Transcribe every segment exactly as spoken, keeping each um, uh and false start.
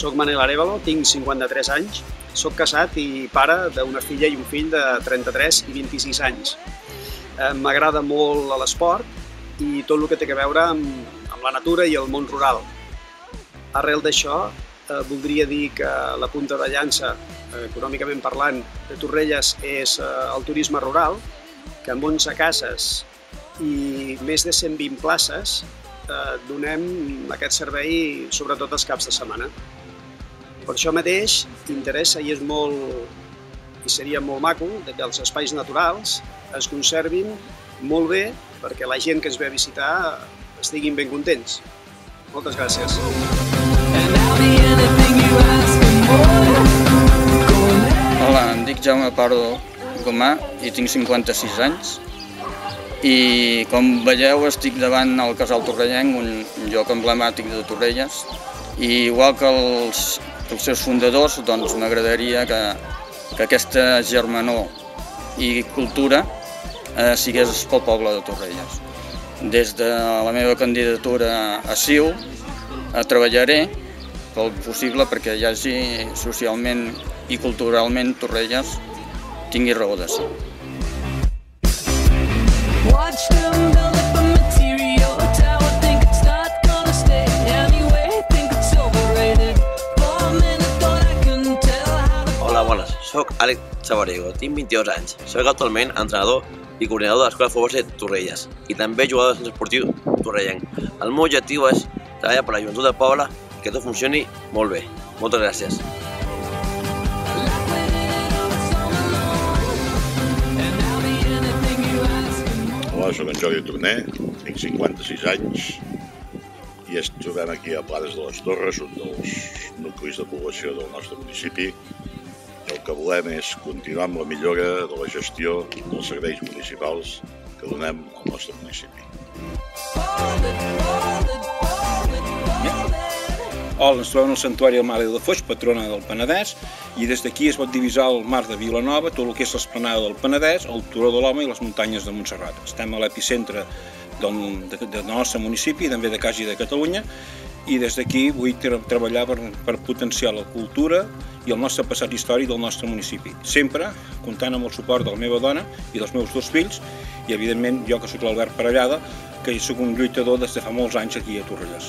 Soc Manel Arévalo, tinc cinquanta-tres anys, soc casat i pare d'una filla i un fill de trenta-tres i vint-i-sis anys. M'agrada molt l'esport i tot el que té a veure amb, amb la natura i el món rural. Arrel d'això, eh, voldria dir que la punta de llança, eh, econòmicament parlant, de Torrelles és eh, el turisme rural, que amb onze cases i més de cent vint places eh, donem aquest servei sobretot els caps de setmana. Per això mateix interessa i és molt i seria molt maco que els espais naturals es conservin molt bé perquè la gent que es ve a visitar estiguin ben contents. Moltes gràcies. Hola, em dic Jaume Pardo Gomà i tinc cinquanta-sis anys i com veieu estic davant el Casal Torrellenc, un lloc emblemàtic de Torrelles, i igual que els, els seus fundadors, doncs m'agradaria que, que aquesta germanor i cultura eh, sigués pel poble de Torrelles. Des de la meva candidatura a C I U eh, treballaré pel possible perquè hi hagi socialment i culturalment Torrelles tingui raó de ser. Hola, bones. Soc Àlex Chavarego, tinc vint-i-dos anys. Soc actualment entrenador i coordinador de l'Escola de Futbol base Torrelles i també jugador de centre esportiu torrellenc. El meu objectiu és treballar per la joventut del poble i que tot funcioni molt bé. Moltes gràcies. Hola, soc en Jordi Torner, tinc cinquanta-sis anys i ens trobem aquí a Planes de les Torres, un dels nuclis de població del nostre municipi. I el que volem és continuar amb la millora de la gestió dels serveis municipals que donem al nostre municipi. Hola, ens trobem al Santuari de Mare de Foix, patrona del Penedès, i des d'aquí es pot divisar el mar de Vilanova, tot el que és l'esplanada del Penedès, el Turó de l'Home i les muntanyes de Montserrat. Estem a l'epicentre del, de, del nostre municipi, també de quasi de Catalunya, i des d'aquí vull treballar per, per potenciar la cultura i el nostre passat històric del nostre municipi. Sempre comptant amb el suport de la meva dona i dels meus dos fills, i evidentment jo que soc l'Albert Parellada, que soc un lluitador des de fa molts anys aquí a Torrelles.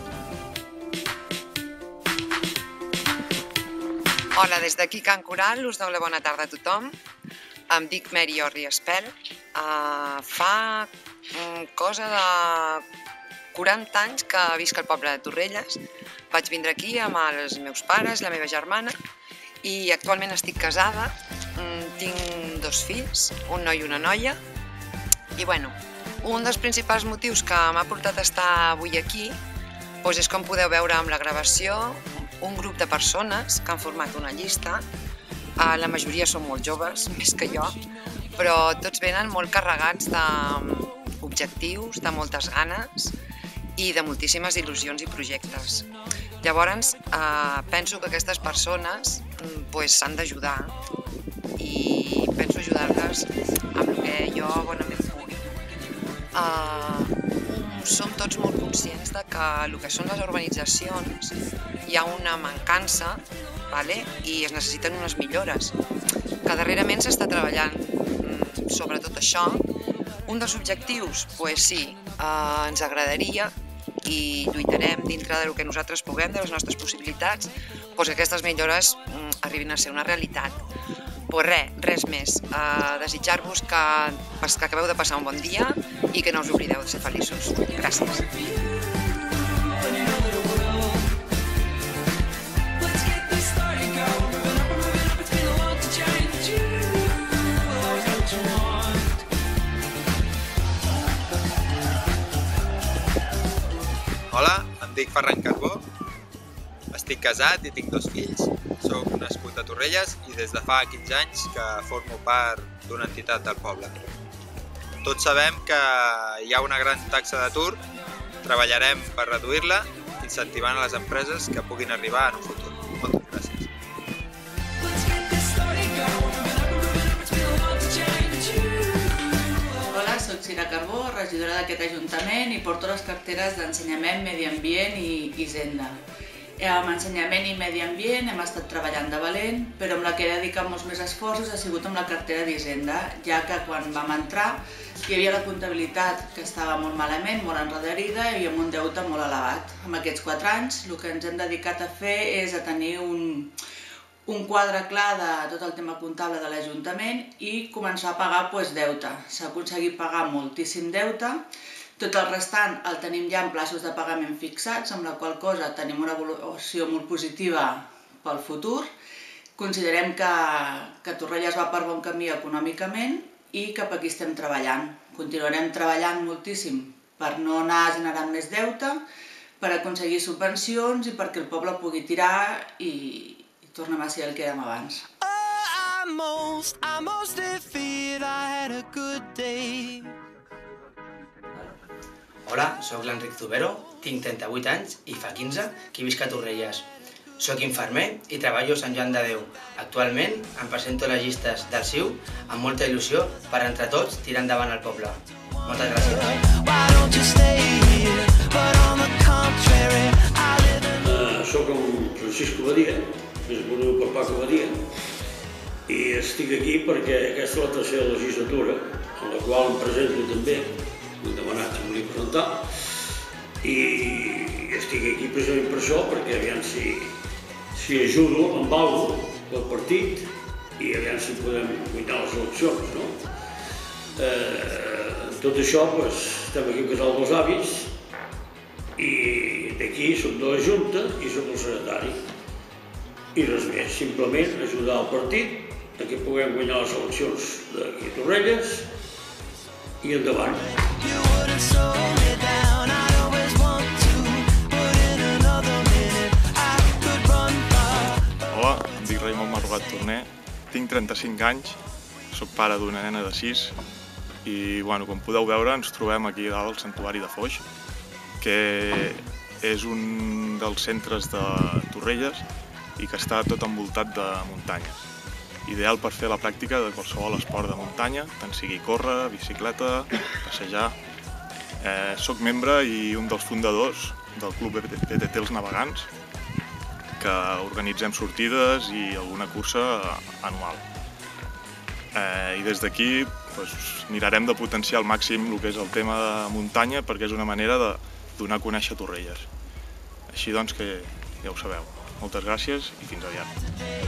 Hola, des d'aquí Can Coral, us dono la bona tarda a tothom. Em dic Mary Orri Espel. Uh, fa um, cosa de quaranta anys que visc al poble de Torrelles. Vaig vindre aquí amb els meus pares, la meva germana, i actualment estic casada. Um, tinc dos fills, un noi i una noia. I bueno, un dels principals motius que m'ha portat a estar avui aquí doncs és, com podeu veure amb la gravació, un grup de persones que han format una llista. La majoria són molt joves, més que jo, però tots venen molt carregats d'objectius, de moltes ganes i de moltíssimes il·lusions i projectes. Llavors, penso que aquestes persones s'han d'ajudar i penso ajudar-les amb el que jo bonament pugui. Som tots molt conscients de que el que són les urbanitzacions hi ha una mancança i es necessiten unes millores, que darrerament s'està treballant sobre tot això. Un dels objectius, doncs sí, ens agradaria i lluitarem dintre del que nosaltres puguem, de les nostres possibilitats, que aquestes millores arribin a ser una realitat. Doncs res, res més. Desitjar-vos que acabeu de passar un bon dia i que no us oblideu de ser feliços. Gràcies. Hola, em dic Ferran Carbó, estic casat i tinc dos fills. Soc nascut a Torrelles i des de fa quinze anys que formo part d'una entitat del poble. Tots sabem que hi ha una gran taxa d'atur, treballarem per reduir-la, incentivant a les empreses que puguin arribar en un futur. Moltes gràcies. Hola, soc Cira Carbó, regidora d'aquest Ajuntament i porto les carteres d'Ensenyament, Medi Ambient i Hisenda. Amb ensenyament i medi ambient hem estat treballant de valent, però amb la que he dedicat molts més esforços ha sigut amb la cartera d'Hisenda, ja que quan vam entrar hi havia la comptabilitat que estava molt malament, molt enredarida i hi havia un deute molt elevat. En aquests quatre anys el que ens hem dedicat a fer és a tenir un, un quadre clar de tot el tema comptable de l'Ajuntament i començar a pagar pues, deute. S'ha aconseguit pagar moltíssim deute. Tot el restant el tenim ja en plaços de pagament fixats, amb la qual cosa tenim una evolució molt positiva pel futur. Considerem que, que Torrelles va per bon camí econòmicament i cap aquí estem treballant. Continuarem treballant moltíssim per no anar generant més deute, per aconseguir subvencions i perquè el poble pugui tirar i, i tornem a ser el que érem abans. Hola, soc l'Enric Zubero, tinc trenta-vuit anys i fa quinze que visc a Torrelles. Soc infermer i treballo a Sant Joan de Déu. Actualment em presento a les llistes del C I U amb molta il·lusió per entre tots tirar endavant el poble. Moltes gràcies. Uh, soc el Francisco Badia, més conegut per Paco Badia, i estic aquí perquè aquesta és la tercera legislatura, en la qual em presento també. M'he demanat si volia presentar i estic aquí precisament per això, perquè aviam si, si ajudo amb alguna cosa del partit i aviam si podem guanyar les eleccions, no? Eh, tot això, doncs, estem aquí al casal dels avis i d'aquí som de la Junta i som el secretari. I res més, simplement ajudar el partit a que puguem guanyar les eleccions d'aquí a Torrelles i endavant. Hola, em dic Raimon Marrogat Torner, tinc trenta-cinc anys, soc pare d'una nena de sis i, bueno, com podeu veure, ens trobem aquí dalt al Santuari de Foix, que és un dels centres de Torrelles i que està tot envoltat de muntanyes. Ideal per fer la pràctica de qualsevol esport de muntanya, tant sigui córrer, bicicleta, passejar. Eh, soc membre i un dels fundadors del Club P T T Els Navegants, que organitzem sortides i alguna cursa anual. Eh, I des d'aquí doncs, mirarem de potenciar al màxim el que és el tema de muntanya, perquè és una manera de donar a conèixer Torrelles. Així doncs que ja ho sabeu. Moltes gràcies i fins aviat.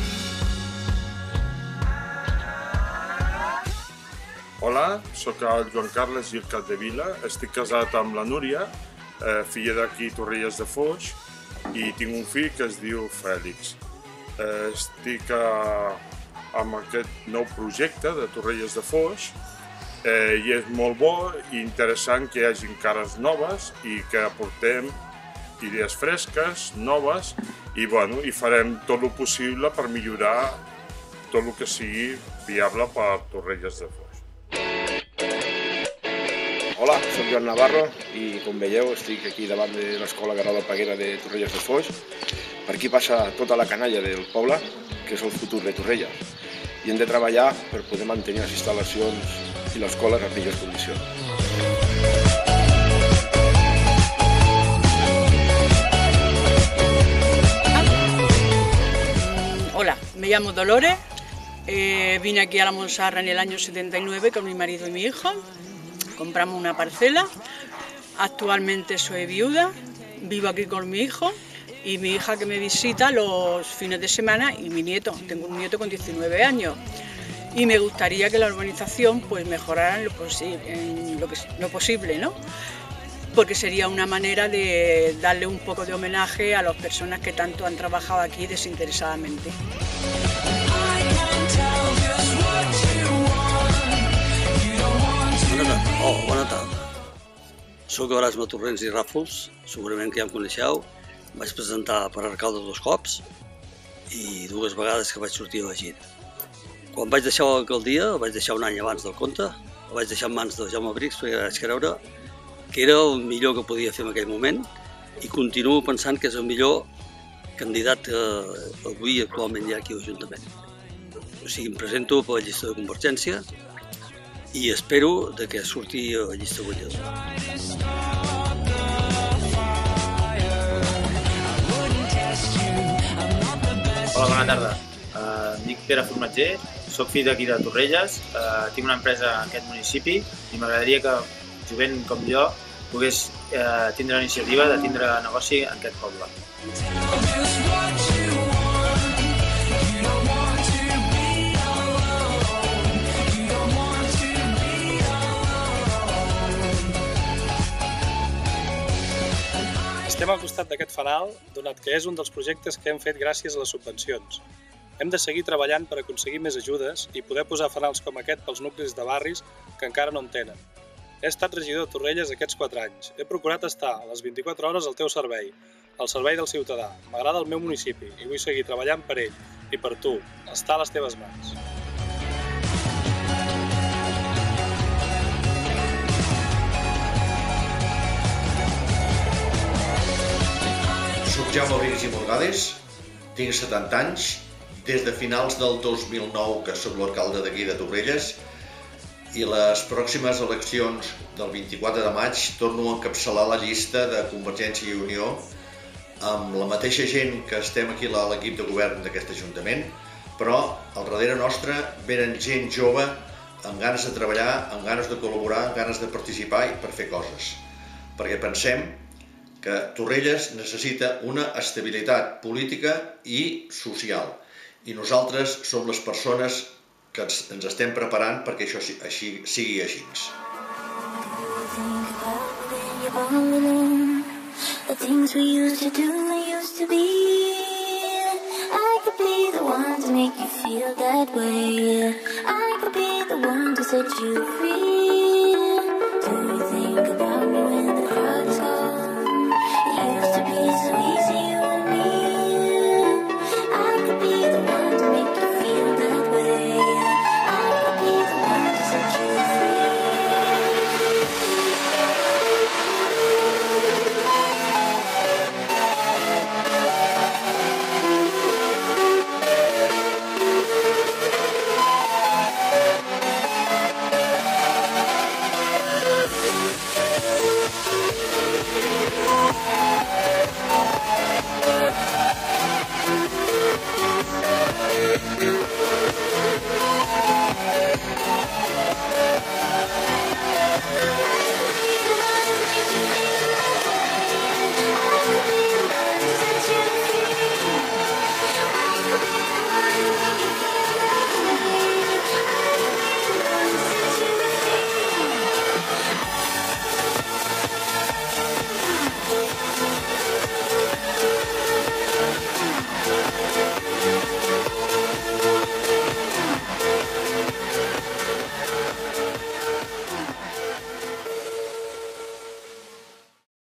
Hola, sóc el Joan Carles Gil Capdevila, estic casat amb la Núria, eh, filla d'aquí Torrelles de Foix, i tinc un fill que es diu Fèlix. Eh, estic a, amb aquest nou projecte de Torrelles de Foix eh, i és molt bo i interessant que hi hagi cares noves i que aportem idees fresques, noves, i, bueno, i farem tot el possible per millorar tot el que sigui viable per Torrelles de Foix. Hola, soc Joan Navarro i, com veieu, estic aquí davant de l'Escola Garrada Peguera de Torrelles de Foix. Per aquí passa tota la canalla del poble, que és el futur de Torrelles, i hem de treballar per poder mantenir les instal·lacions i l'escola en les millors condicions. Hola, me llamo Dolores, eh, vine aquí a la Monsarra en el año setenta y nueve con mi marido y mi hijo. Compramos una parcela, actualmente soy viuda, vivo aquí con mi hijo y mi hija que me visita los fines de semana y mi nieto, tengo un nieto con diecinueve años y me gustaría que la urbanización pues mejorara en lo, en lo, que, lo posible, ¿no? Porque sería una manera de darle un poco de homenaje a las personas que tanto han trabajado aquí desinteresadamente. Oh, bona tarda. Soc Erasme Torrents i Ràfols, segurament que ja em coneixeu. Em vaig presentar per alcalde dos cops i dues vegades que vaig sortir elegit. Quan vaig deixar l'alcaldia, el vaig deixar un any abans del compte, el vaig deixar en mans de Jaume Brix perquè vaig creure que era el millor que podia fer en aquell moment i continuo pensant que és el millor candidat que avui actualment hi ha aquí a l'Ajuntament. O sigui, em presento per la llista de Convergència i espero que surti a la llista guanyadora. Hola, bona tarda. Em dic Pere Formatger, soc fill d'aquí de Torrelles, tinc una empresa en aquest municipi i m'agradaria que jovent com jo pogués tindre la iniciativa de tindre negoci en aquest poble. Estem al costat d'aquest fanal, donat que és un dels projectes que hem fet gràcies a les subvencions. Hem de seguir treballant per aconseguir més ajudes i poder posar fanals com aquest pels nuclis de barris que encara no en tenen. He estat regidor de Torrelles aquests quatre anys. He procurat estar a les vint-i-quatre hores al teu servei, al servei del ciutadà. M'agrada el meu municipi i vull seguir treballant per ell i per tu. Està a les teves mans. Soc Jaume Brigues i Morgades, tinc setanta anys, des de finals del dos mil nou que soc l'alcalde d'aquí de Torrelles i les pròximes eleccions del vint-i-quatre de maig torno a encapçalar la llista de Convergència i Unió amb la mateixa gent que estem aquí a l'equip de govern d'aquest Ajuntament, però al darrere nostre venen gent jove amb ganes de treballar, amb ganes de col·laborar, amb ganes de participar i per fer coses. Perquè pensem que Torrelles necessita una estabilitat política i social i nosaltres som les persones que ens estem preparant perquè això sigui així. The things we used to do and used to be, I could be the one to make you feel that way. I could be the one to set you free.